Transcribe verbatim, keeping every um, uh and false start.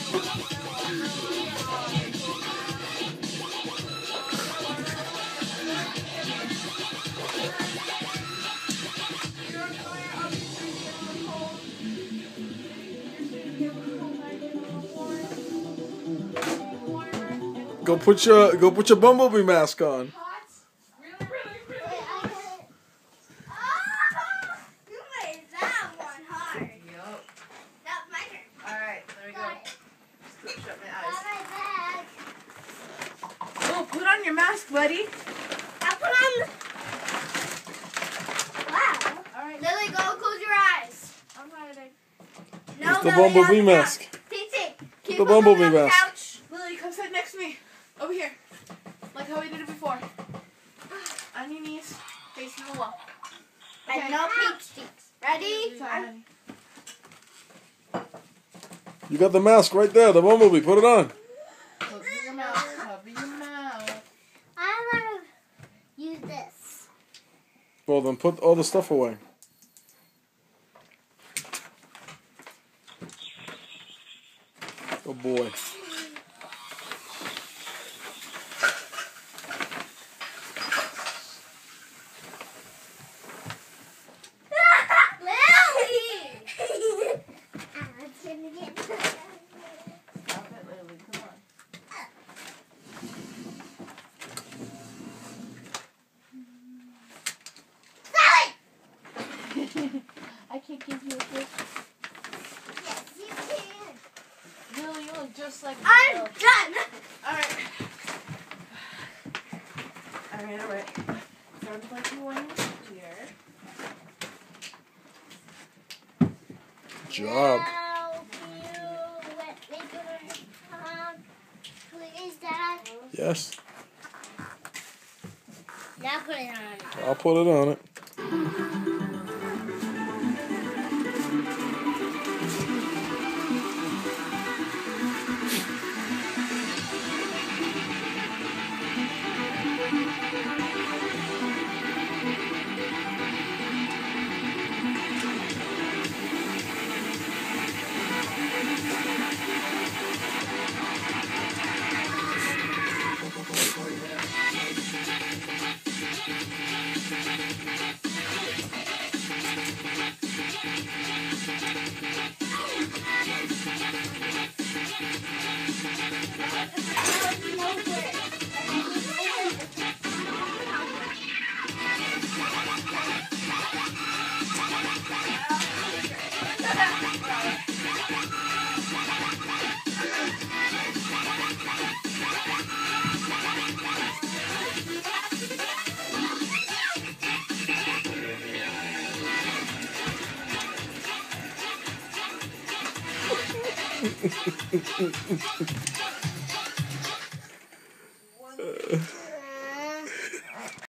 Go put your go put your bumblebee mask on. Put on your mask, buddy. I'll put on the... Wow. Alright. Lily, go close your eyes. I'm hiding. No, it's the Lily, bumblebee on mask. T T, the bumblebee on mask. Couch. Lily, come sit next to me. Over here. Like how we did it before. On your knees. Facing the wall. Okay. And no peach cheeks. Ready? Sorry. You got the mask right there, the bumblebee. Put it on. Cover your mouth. Cover your mouth. I want to use this. Well, then put all the stuff away. Oh boy. I can't give you a gift. Yes, you can. Lily, you look just like I'm yourself. done. Alright. Alright, alright. So I'm going to wings here. Job. Now, you let me go to um, please, Dad. Yes. Now put it on. I'll put it on it. Uh.